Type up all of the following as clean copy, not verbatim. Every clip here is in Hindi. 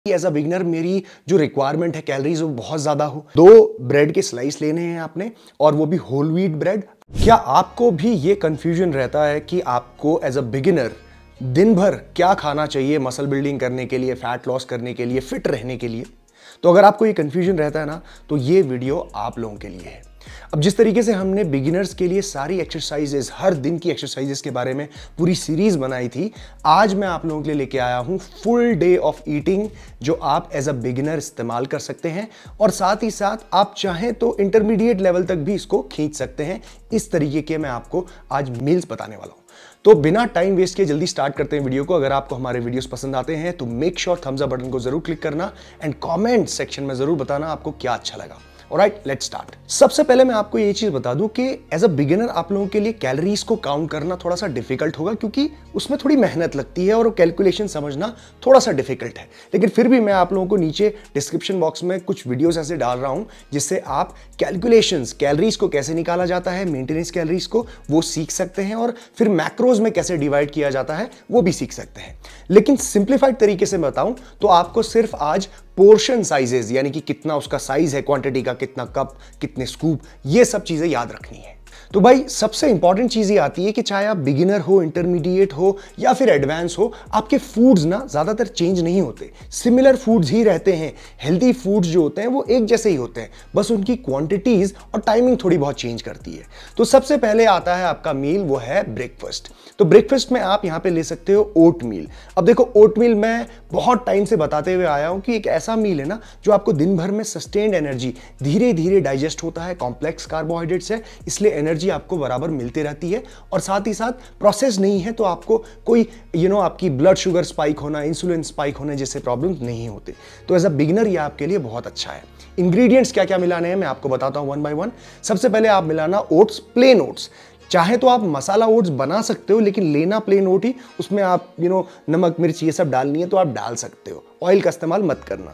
एज अ बिगनर मेरी जो रिक्वायरमेंट है कैलोरीज वो बहुत ज्यादा हो। 2 ब्रेड के स्लाइस लेने हैं आपने, और वो भी होल व्हीट ब्रेड। क्या आपको भी ये कंफ्यूजन रहता है कि आपको एज अ बिगिनर दिन भर क्या खाना चाहिए मसल बिल्डिंग करने के लिए, फैट लॉस करने के लिए, फिट रहने के लिए? तो अगर आपको ये कंफ्यूजन रहता है ना, तो ये वीडियो आप लोगों के लिए है। अब जिस तरीके से हमने बिगिनर्स के लिए सारी एक्सरसाइजेस, हर दिन की एक्सरसाइजेस के बारे में पूरी सीरीज बनाई थी, आज मैं आप लोगों के लिए लेके आया हूं फुल डे ऑफ ईटिंग, जो आप एज अ बिगिनर इस्तेमाल कर सकते हैं, और साथ ही साथ आप चाहें तो इंटरमीडिएट लेवल तक भी इसको खींच सकते हैं। इस तरीके के मैं आपको आज मील्स बताने वाला हूं। तो बिना टाइम वेस्ट किए जल्दी स्टार्ट करते हैं वीडियो को। अगर आपको हमारे वीडियोस पसंद आते हैं तो make sure thumbs up button को जरूर क्लिक करना, एंड कमेंट सेक्शन में जरूर बताना आपको क्या अच्छा लगा। Alright, let's start. सबसे पहले मैं आपको ये चीज बता दूं कि एज अ बिगिनर आप लोगों के लिए कैलोरीज को काउंट करना थोड़ा सा डिफिकल्ट होगा, क्योंकि उसमें थोड़ी मेहनत लगती है और वो कैलकुलेशन समझना थोड़ा सा डिफिकल्ट है। लेकिन फिर भी मैं आप लोगों को नीचे डिस्क्रिप्शन बॉक्स में कुछ वीडियोस ऐसे डाल रहा हूं जिससे आप कैलकुलेशंस, कैलोरीज को कैसे निकाला जाता है, मेंटेनेंस कैलोरीज को, वो सीख सकते हैं, और फिर मैक्रोज में कैसे डिवाइड किया जाता है वो भी सीख सकते हैं। लेकिन सिंप्लीफाइड तरीके से बताऊं तो आपको सिर्फ आज पोर्शन साइजेस, यानी कि कितना उसका साइज है, क्वांटिटी का, कितना कप, कितने स्कूप, ये सब चीजें याद रखनी है। तो भाई सबसे इंपॉर्टेंट चीज ये आती है कि चाहे आप बिगिनर हो, इंटरमीडिएट हो या फिर एडवांस हो, आपके फूड्स ना ज्यादातर चेंज नहीं होते, सिमिलर फूड्स ही रहते हैं। हेल्दी फूड्स जो होते हैं वो एक जैसे ही होते हैं, बस उनकी क्वांटिटीज और टाइमिंग थोड़ी बहुत चेंज करती है। तो सबसे पहले आता है आपका मील, वो है ब्रेकफास्ट। तो ब्रेकफास्ट में आप यहां पे ले सकते हो ओट मील। अब देखो, ओट मील मैं बहुत टाइम से बताते हुए आया हूं कि एक ऐसा मील है ना जो आपको दिन भर में सस्टेन्ड एनर्जी, धीरे धीरे डाइजेस्ट होता है, कॉम्प्लेक्स कार्बोहाइड्रेट्स है, इसलिए एनर्जी आपको बराबर मिलती रहती है, और साथ ही साथ प्रोसेस नहीं है, तो आपको कोई आपकी ब्लड शुगर स्पाइक होना, इंसुलिन स्पाइक होने जैसे प्रॉब्लम नहीं होते। तो एज अ बिगिनर ये आपके लिए बहुत अच्छा है। इंग्रेडिएंट्स क्या क्या मिलाने हैं मैं आपको बताता हूं वन बाय वन। सबसे पहले आप मिलाना ओट्स, प्लेन ओट्स। चाहे तो आप मसाला ओट्स बना सकते हो, लेकिन लेना प्लेन ओट ही, उसमें आप नमक मिर्च ये सब डालनी है तो आप डाल सकते हो, ऑयल का इस्तेमाल मत करना।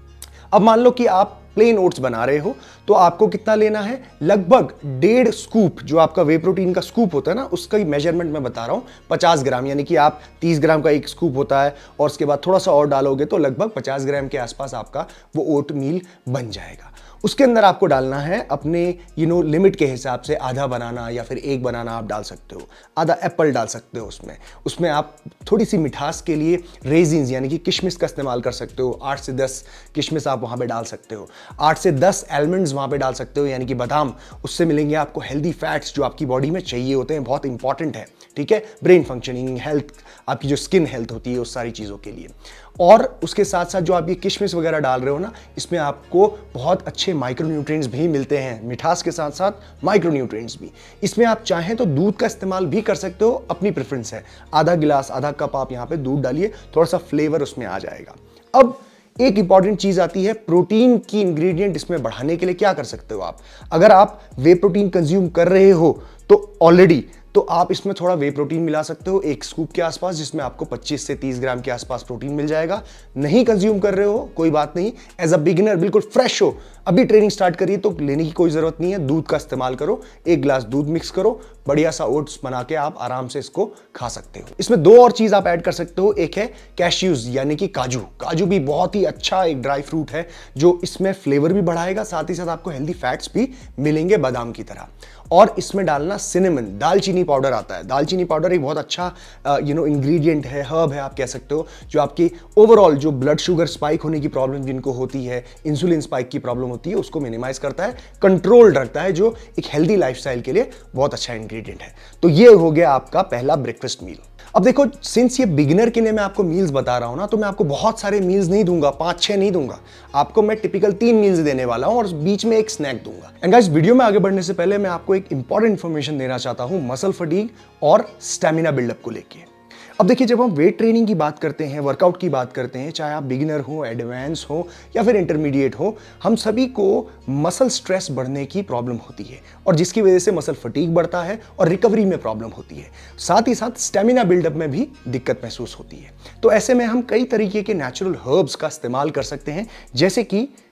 अब मान लो कि आप प्लेन ओट्स बना रहे हो, तो आपको कितना लेना है? लगभग 1.5 स्कूप, जो आपका वे प्रोटीन का स्कूप होता है ना, उसका ही मेजरमेंट मैं बता रहा हूं, 50 ग्राम, यानी कि आप 30 ग्राम का एक स्कूप होता है, और उसके बाद थोड़ा सा और डालोगे तो लगभग 50 ग्राम के आसपास आपका वो ओट मील बन जाएगा। उसके अंदर आपको डालना है अपने लिमिट के हिसाब से, आधा बनाना या फिर 1 बनाना आप डाल सकते हो, आधा एप्पल डाल सकते हो उसमें आप थोड़ी सी मिठास के लिए रेजिन्स यानी कि किशमिश का इस्तेमाल कर सकते हो। 8 से 10 किशमिश आप वहां पे डाल सकते हो, 8 से 10 आलमंड्स वहां पे डाल सकते हो, यानी कि बादाम। उससे मिलेंगे आपको हेल्दी फैट्स जो आपकी बॉडी में चाहिए होते हैं, बहुत इंपॉर्टेंट है, ठीक है, ब्रेन फंक्शनिंग, हेल्थ, आपकी जो स्किन हेल्थ होती है, उस सारी चीज़ों के लिए। और उसके साथ साथ जो आप ये किशमिश वगैरह डाल रहे हो ना, इसमें आपको बहुत अच्छे माइक्रोन्यूट्रिएंट्स भी मिलते हैं, मिठास के साथ साथ माइक्रोन्यूट्रिएंट्स भी। इसमें आप चाहें तो दूध का इस्तेमाल भी कर सकते हो, अपनी प्रेफरेंस है। आधा गिलास, आधा कप आप यहाँ पे दूध डालिए, थोड़ा सा फ्लेवर उसमें आ जाएगा। अब एक इंपॉर्टेंट चीज आती है प्रोटीन की इंग्रेडिएंट इसमें बढ़ाने के लिए क्या कर सकते हो आप? अगर आप वे प्रोटीन कंज्यूम कर रहे हो तो ऑलरेडी, तो आप इसमें थोड़ा वे प्रोटीन मिला सकते हो, 1 स्कूप के आसपास, जिसमें आपको 25 से 30 ग्राम के आसपास प्रोटीन मिल जाएगा। नहीं कंज्यूम कर रहे हो, कोई बात नहीं, एज अ बिगिनर बिल्कुल फ्रेश हो, अभी ट्रेनिंग स्टार्ट करिए, तो लेने की कोई जरूरत नहीं है। दूध का इस्तेमाल करो, 1 गिलास दूध मिक्स करो, बढ़िया सा ओट्स बना के आप आराम से इसको खा सकते हो। इसमें 2 और चीज आप ऐड कर सकते हो, एक है कैश्यूज यानी कि काजू। काजू भी बहुत ही अच्छा एक ड्राई फ्रूट है, जो इसमें फ्लेवर भी बढ़ाएगा, साथ ही साथ आपको हेल्दी फैट्स भी मिलेंगे बादाम की तरह। और इसमें डालना सिनेमन, दालचीनी पाउडर आता है। दालचीनी पाउडर एक बहुत अच्छा इंग्रेडिएंट है, हर्ब है आप कह सकते हो, जो आपकी ओवरऑल जो ब्लड शुगर स्पाइक होने की प्रॉब्लम जिनको होती है, इंसुलिन स्पाइक की प्रॉब्लम होती है, उसको मिनिमाइज करता है, कंट्रोल रखता है, जो एक हेल्दी लाइफस्टाइल के लिए बहुत अच्छा इंग्रेडिएंट है। तो ये हो गया आपका पहला ब्रेकफास्ट मील। अब देखो, सिंस ये बिगिनर के लिए मैं आपको मील्स बता रहा हूं ना, तो मैं आपको बहुत सारे मील्स नहीं दूंगा, 5-6 नहीं दूंगा, आपको मैं टिपिकल 3 मील्स देने वाला हूं, और बीच में एक स्नैक दूंगा। एंड गाइस, वीडियो में आगे बढ़ने से पहले मैं आपको एक इंपॉर्टेंट इंफॉर्मेशन देना चाहता हूं मसल फटीग और स्टैमिना बिल्डअप को लेके। अब देखिए, जब हम वेट ट्रेनिंग की बात करते हैं, वर्कआउट की बात करते हैं, चाहे आप बिगिनर हो, एडवांस हो या फिर इंटरमीडिएट हो, हम सभी को मसल स्ट्रेस बढ़ने की प्रॉब्लम होती है, और जिसकी वजह से मसल फटीग बढ़ता है और रिकवरी में प्रॉब्लम होती है। साथ ही साथ स्टेमिना बिल्डअप में भी दिक्कत महसूस होती है। तो ऐसे में हम कई तरीके के नेचुरल हर्ब्स का इस्तेमाल कर सकते हैं, जैसे कि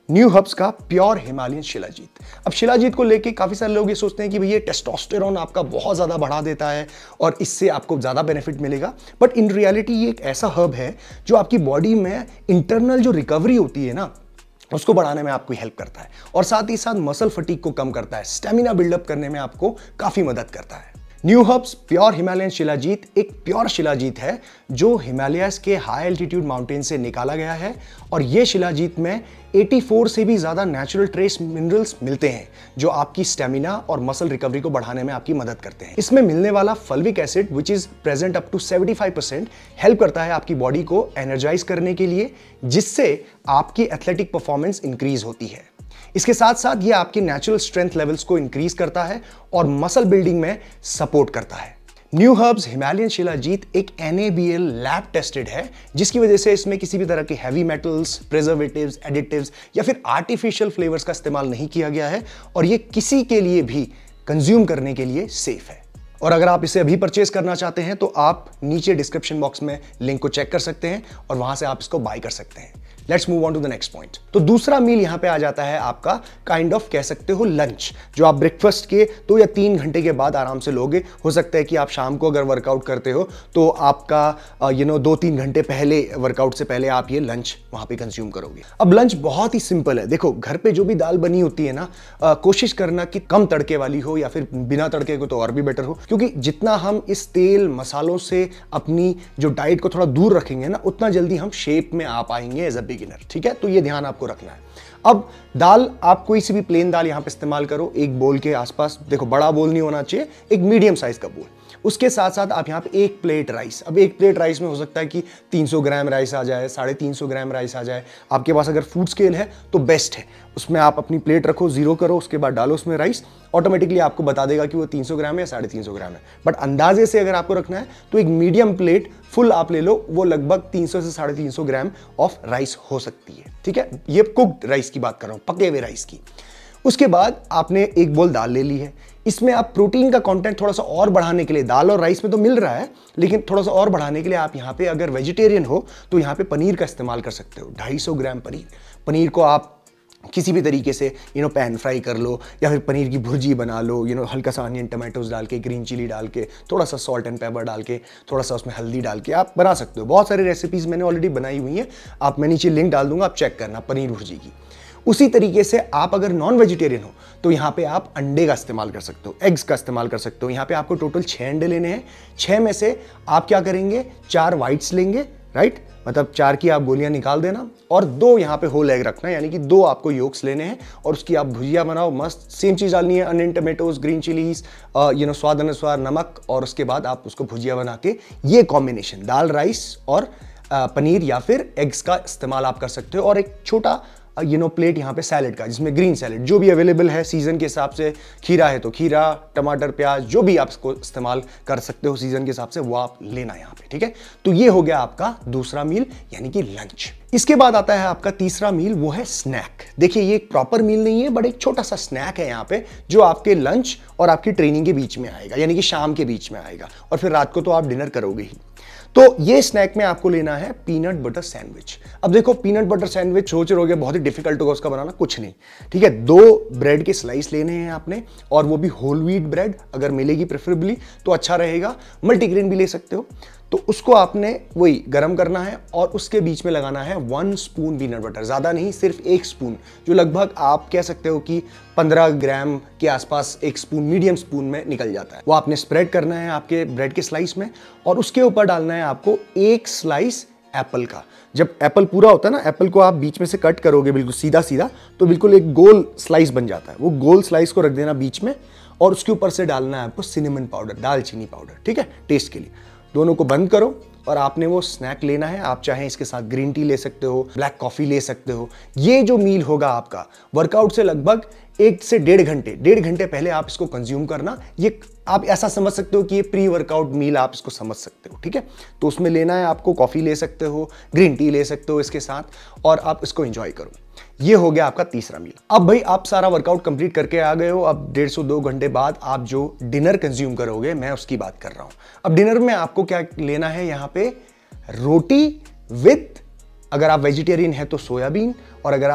न्यू हर्ब्स का प्योर हिमालयन शिलाजीत। अब शिलाजीत को लेके काफी सारे लोग ये सोचते हैं कि भैया टेस्टोस्टेरोन आपका बहुत ज्यादा बढ़ा देता है और इससे आपको ज्यादा बेनिफिट मिलेगा, बट इन रियलिटी ये एक ऐसा हर्ब है जो आपकी बॉडी में इंटरनल जो रिकवरी होती है ना, उसको बढ़ाने में आपको हेल्प करता है और साथ ही साथ मसल फटीग को कम करता है, स्टेमिना बिल्डअप करने में आपको काफी मदद करता है। Neuherbs pure Himalayan shilajit एक प्योर शिलाजीत है जो हिमालयस के हाई एल्टीट्यूड माउंटेन से निकाला गया है और ये शिलाजीत में 84 से भी ज्यादा नेचुरल ट्रेस मिनरल्स मिलते हैं जो आपकी स्टेमिना और मसल रिकवरी को बढ़ाने में आपकी मदद करते हैं। इसमें मिलने वाला fulvic acid which is present up to 75% help करता है आपकी बॉडी को एनर्जाइज करने के लिए, जिससे आपकी एथलेटिक परफॉर्मेंस इंक्रीज होती है। इसके साथ साथ ये आपके नेचुरल स्ट्रेंथ लेवल्स को इंक्रीज करता है और मसल बिल्डिंग में सपोर्ट करता है। न्यू हर्ब्स हिमालयन शिलाजीत एक NABL लैब टेस्टेड है, जिसकी वजह से इसमें किसी भी तरह के हैवी मेटल्स, प्रिजर्वेटिव्स, एडिटिव्स या फिर आर्टिफिशियल फ्लेवर्स का इस्तेमाल नहीं किया गया है और ये किसी के लिए भी कंज्यूम करने के लिए सेफ है। और अगर आप इसे अभी परचेज करना चाहते हैं तो आप नीचे डिस्क्रिप्शन बॉक्स में लिंक को चेक कर सकते हैं और वहां से आप इसको बाय कर सकते हैं। Let's move on to the next point. तो दूसरा मील यहां पे आ जाता है आपका काइंड ऑफ कह सकते हो लंच, जो आप ब्रेकफास्ट के 2 या 3 घंटे के बाद आराम से लोगे। हो सकता है कि आप शाम को अगर वर्कआउट करते हो तो आपका 2-3 घंटे पहले, वर्कआउट से पहले आप ये लंच वहां पे कंज्यूम करोगे। अब लंच बहुत ही सिंपल है। देखो, घर पे जो भी दाल बनी होती है ना, कोशिश करना कि कम तड़के वाली हो या फिर बिना तड़के को तो और भी बेटर हो, क्योंकि जितना हम इस तेल मसालों से अपनी जो डाइट को थोड़ा दूर रखेंगे ना, उतना जल्दी हम शेप में आ पाएंगे एज अ बिगिनर। ठीक है, तो ये ध्यान आपको रखना है। अब दाल, आप कोई सी भी प्लेन दाल यहां पे इस्तेमाल करो, एक बोल के आसपास। देखो, बड़ा बोल नहीं होना चाहिए, एक मीडियम साइज का बोल। उसके साथ साथ आप यहाँ पे 1 प्लेट राइस। अब 1 प्लेट राइस में हो सकता है कि 300 ग्राम राइस आ जाए, 350 ग्राम राइस आ जाए। आपके पास अगर फूड स्केल है तो बेस्ट है, उसमें आप अपनी प्लेट रखो, जीरो करो, उसके बाद डालो उसमें राइस, ऑटोमेटिकली आपको बता देगा कि वो 300 ग्राम है या 350 ग्राम है। बट अंदाजे से अगर आपको रखना है तो एक मीडियम प्लेट फुल आप ले लो, वो लगभग 300 से 350 ग्राम ऑफ राइस हो सकती है। ठीक है, ये कुक्ड राइस की बात कर रहा हूं, पके हुए राइस की। उसके बाद आपने 1 बोल दाल ले ली है। इसमें आप प्रोटीन का कंटेंट थोड़ा सा और बढ़ाने के लिए, दाल और राइस में तो मिल रहा है, लेकिन थोड़ा सा और बढ़ाने के लिए आप यहाँ पे अगर वेजिटेरियन हो तो यहाँ पे पनीर का इस्तेमाल कर सकते हो। 250 ग्राम पनीर को आप किसी भी तरीके से पैन फ्राई कर लो या फिर पनीर की भुर्जी बना लो, हल्का सा अनियन टमाटोज डाल के, ग्रीन चिली डाल के, थोड़ा सा सॉल्ट एंड पेपर डाल के, थोड़ा सा उसमें हल्दी डाल के आप बना सकते हो। बहुत सारी रेसिपीज मैंने ऑलरेडी बनाई हुई हैं, मैं नीचे लिंक डाल दूंगा, आप चेक करना, पनीर भुर्जी की। उसी तरीके से आप अगर नॉन वेजिटेरियन हो तो यहाँ पे आप अंडे का इस्तेमाल कर सकते हो, एग्स का इस्तेमाल कर सकते हो। यहाँ पे आपको टोटल 6 अंडे लेने हैं। 6 में से आप क्या करेंगे, 4 व्हाइट्स लेंगे, राइट, मतलब 4 की आप गोलियां निकाल देना और 2 यहाँ पे होल एग रखना, यानी कि 2 आपको योक्स लेने हैं और उसकी आप भुजिया बनाओ मस्त। सेम चीज डालनी है, अनियन टमेटोज, ग्रीन चिलीज, स्वाद अनुसार नमक, और उसके बाद आप उसको भुजिया बना के, ये कॉम्बिनेशन दाल, राइस और पनीर या फिर एग्स का इस्तेमाल आप कर सकते हो। और एक छोटा प्लेट यहाँ पे सैलेड का, जिसमें ग्रीन सैलेड जो भी अवेलेबल है सीजन के हिसाब से, खीरा है तो खीरा, टमाटर, प्याज, जो भी आप इसको इस्तेमाल कर सकते हो सीजन के हिसाब से, वो आप लेना यहाँ पे। ठीक है, तो ये हो गया आपका दूसरा मील यानी कि लंच। इसके बाद आता है आपका तीसरा मील, वो है स्नैक। देखिए, ये एक प्रॉपर मील नहीं है, बट एक छोटा सा स्नैक है यहाँ पे, जो आपके लंच और आपकी ट्रेनिंग के बीच में आएगा, यानी कि शाम के बीच में आएगा, और फिर रात को तो आप डिनर करोगे ही। तो ये स्नैक में आपको लेना है पीनट बटर सैंडविच। अब देखो, पीनट बटर सैंडविच सोच रहे होगे बहुत ही डिफिकल्ट होगा उसका बनाना, कुछ नहीं। ठीक है, 2 ब्रेड के स्लाइस लेने हैं आपने, और वो भी होल व्हीट ब्रेड अगर मिलेगी प्रेफरेबली तो अच्छा रहेगा, मल्टीग्रेन भी ले सकते हो। तो उसको आपने वही गरम करना है और उसके बीच में लगाना है 1 स्पून पीनट बटर, ज्यादा नहीं, सिर्फ 1 स्पून, जो लगभग आप कह सकते हो कि 15 ग्राम के आसपास 1 स्पून, मीडियम स्पून में निकल जाता है। वो आपने स्प्रेड करना है आपके ब्रेड के स्लाइस में, और उसके ऊपर डालना है आपको 1 स्लाइस एप्पल का। जब एप्पल पूरा होता है ना, एप्पल को आप बीच में से कट करोगे बिल्कुल सीधा सीधा, तो बिल्कुल एक गोल स्लाइस बन जाता है। वो गोल स्लाइस को रख देना बीच में, और उसके ऊपर से डालना है आपको सिनेमन पाउडर, दालचीनी पाउडर। ठीक है, टेस्ट के लिए। दोनों को बंद करो और आपने वो स्नैक लेना है। आप चाहें इसके साथ ग्रीन टी ले सकते हो, ब्लैक कॉफी ले सकते हो। ये जो मील होगा आपका वर्कआउट से लगभग 1 से 1.5 घंटे पहले आप इसको कंज्यूम करना। ये आप ऐसा समझ सकते हो कि ये प्री वर्कआउट मील आप इसको समझ सकते हो। ठीक है, तो उसमें लेना है आपको, कॉफी ले सकते हो, ग्रीन टी ले सकते हो इसके साथ, और आप इसको एंजॉय करो। ये हो गया आपका तीसरा मील। अब भाई आप सारा वर्कआउट कंप्लीट करके आ गए हो। अब 150-2 घंटे बाद आप जो डिनर कंज्यूम करोगे, मैं उसकी बात कर रहा हूं। अब डिनर में आपको क्या लेना है, यहां पे रोटी विथ, अगर आप वेजिटेरियन है तो सोयाबीन, और अगर आप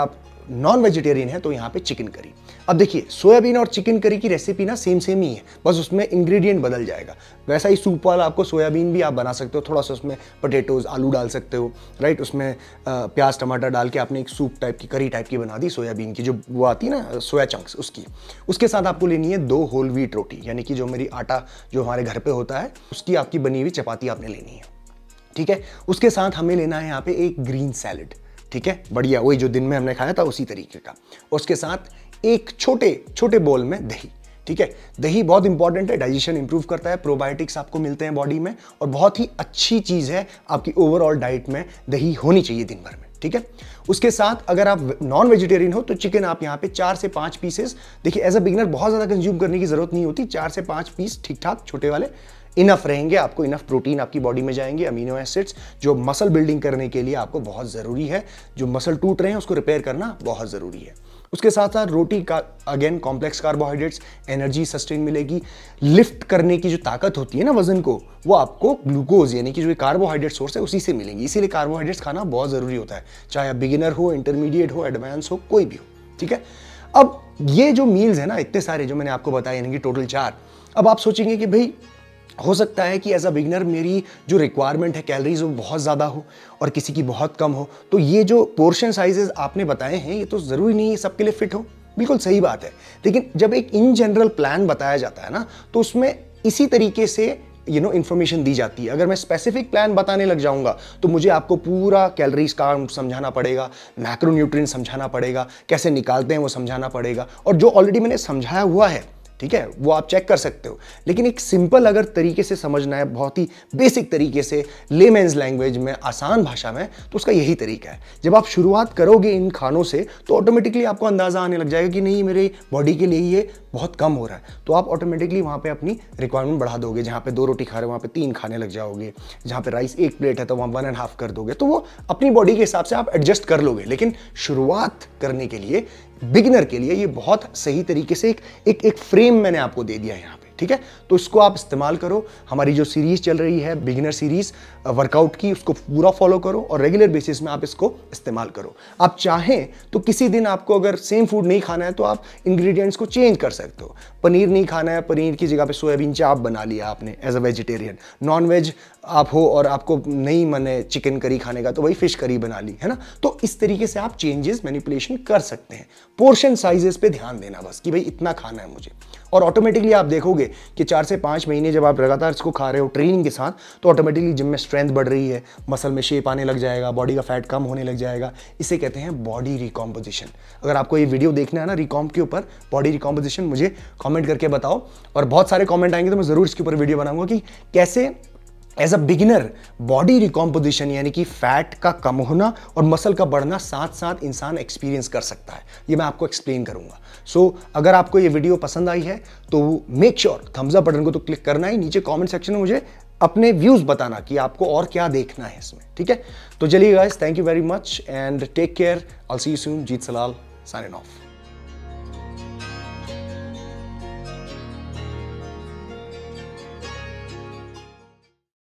नॉन वेजिटेरियन है तो यहाँ पे चिकन करी। अब देखिए सोयाबीन और चिकन करी की रेसिपी ना सेम ही है, बस उसमें इंग्रेडिएंट बदल जाएगा। वैसा ही सूप वाला आपको सोयाबीन भी आप बना सकते हो, थोड़ा सा उसमें पोटैटोज आलू डाल सकते हो, राइट। उसमें प्याज टमाटर डाल के आपने एक सूप टाइप की करी टाइप की बना दी सोयाबीन की, जो वो आती है ना सोया चंक्स उसकी। उसके साथ आपको लेनी है 2 होल व्हीट रोटी, यानी कि जो मेरी आटा जो हमारे घर पे होता है उसकी आपकी बनी हुई चपाती आपने लेनी है, ठीक है। उसके साथ हमें लेना है यहाँ पे एक ग्रीन सैलेड, ठीक है, बढ़िया वही जो दिन में हमने खाया था उसी तरीके का। उसके साथ एक छोटे छोटे बोल में दही, ठीक है। दही बहुत इंपॉर्टेंट है, डाइजेशन इंप्रूव करता है, प्रोबायोटिक्स आपको मिलते हैं बॉडी में, और बहुत ही अच्छी चीज़ है आपकी ओवरऑल डाइट में दही होनी चाहिए दिन भर में, ठीक है। उसके साथ अगर आप नॉन वेजिटेरियन हो तो चिकन आप यहाँ पे 4 से 5 पीसेस, देखिए एज अ बिगिनर बहुत ज़्यादा कंज्यूम करने की जरूरत नहीं होती, 4 से 5 पीस ठीक ठाक छोटे वाले इनफ रहेंगे, आपको इनफ प्रोटीन आपकी बॉडी में जाएंगे, अमीनो एसिड्स जो मसल बिल्डिंग करने के लिए आपको बहुत ज़रूरी है, जो मसल टूट रहे हैं उसको रिपेयर करना बहुत ज़रूरी है। उसके साथ साथ रोटी का again complex carbohydrates, energy sustain मिलेगी, लिफ्ट करने की जो ताकत होती है ना वजन को, वो आपको ग्लूकोज यानी कि जो कार्बोहाइड्रेट सोर्स है उसी से मिलेंगी, इसीलिए कार्बोहाइड्रेट्स खाना बहुत ज़रूरी होता है, चाहे आप बिगिनर हो, इंटरमीडिएट हो, एडवांस हो, कोई भी हो, ठीक है। अब ये जो मील्स है ना इतने सारे जो मैंने आपको बताए, यानी कि टोटल 4, अब आप सोचेंगे कि भाई हो सकता है कि एज अ बिगिनर मेरी जो रिक्वायरमेंट है कैलोरीज वो बहुत ज़्यादा हो और किसी की बहुत कम हो, तो ये जो पोर्शन साइजेस आपने बताए हैं ये तो ज़रूरी नहीं है सबके लिए फिट हो, बिल्कुल सही बात है। लेकिन जब एक इन जनरल प्लान बताया जाता है ना तो उसमें इसी तरीके से इंफॉर्मेशन दी जाती है। अगर मैं स्पेसिफिक प्लान बताने लग जाऊंगा तो मुझे आपको पूरा कैलोरीज का समझाना पड़ेगा, मैक्रोन्यूट्रिएंट समझाना पड़ेगा, कैसे निकालते हैं वो समझाना पड़ेगा, और जो ऑलरेडी मैंने समझाया हुआ है, ठीक है, वो आप चेक कर सकते हो। लेकिन एक सिंपल अगर तरीके से समझना है, बहुत ही बेसिक तरीके से, लेमेन्स लैंग्वेज में, आसान भाषा में, तो उसका यही तरीका है। जब आप शुरुआत करोगे इन खानों से तो ऑटोमेटिकली आपको अंदाजा आने लग जाएगा कि नहीं मेरे बॉडी के लिए ये बहुत कम हो रहा है, तो आप ऑटोमेटिकली वहाँ पे अपनी रिक्वायरमेंट बढ़ा दोगे। जहाँ पे 2 रोटी खा रहे हो वहाँ पे 3 खाने लग जाओगे, जहाँ पे राइस 1 प्लेट है तो वहाँ 1.5 कर दोगे, तो वो अपनी बॉडी के हिसाब से आप एडजस्ट कर लोगे। लेकिन शुरुआत करने के लिए, बिगिनर के लिए ये बहुत सही तरीके से एक फ्रेम मैंने आपको दे दिया है यहाँ पे, ठीक है। तो इसको आप इस्तेमाल करो। हमारी जो सीरीज चल रही है बिगिनर सीरीज वर्कआउट की, उसको पूरा फॉलो करो और रेगुलर बेसिस में आप इसको इस्तेमाल करो। आप चाहें तो किसी दिन आपको अगर सेम फूड नहीं खाना है तो आप इंग्रेडिएंट्स को चेंज कर सकते हो। पनीर नहीं खाना है, पनीर की जगह पे सोयाबीन चाप बना लिया आपने as a vegetarian. Non veg आप हो और आपको नहीं मन है चिकन करी खाने का तो वही फिश करी बना ली, है ना। तो इस तरीके से आप चेंजेस मैनिपुलेशन कर सकते हैं। पोर्शन साइजेस पे ध्यान देना बस कि भाई इतना खाना है मुझे, और ऑटोमेटिकली आप देखोगे कि 4 से 5 महीने जब आप लगातार इसको खा रहे हो ट्रेनिंग के साथ, तो ऑटोमेटिकली जिम में स्ट्रेंथ बढ़ रही है, मसल में शेप आने लग जाएगा, बॉडी का फैट कम होने लग जाएगा। इसे कहते हैं बॉडी रिकॉम्पोजिशन। अगर आपको ये वीडियो देखना है ना रिकॉम्प के ऊपर, बॉडी रिकॉम्पोजिशन, मुझे कमेंट करके बताओ, और बहुत सारे कमेंट आएंगे तो मैं ज़रूर इसके ऊपर वीडियो बनाऊंगा कि कैसे as a beginner body recomposition यानी कि फैट का कम होना और मसल का बढ़ना साथ साथ इंसान एक्सपीरियंस कर सकता है। ये मैं आपको एक्सप्लेन करूंगा। सो अगर आपको ये वीडियो पसंद आई है तो make sure thumbs up button को तो क्लिक करना ही, नीचे कमेंट सेक्शन में मुझे अपने व्यूज बताना कि आपको और क्या देखना है इसमें, ठीक है। तो चलिए guys, thank you very much and take care, I will see you soon. Jeet Selal signing of.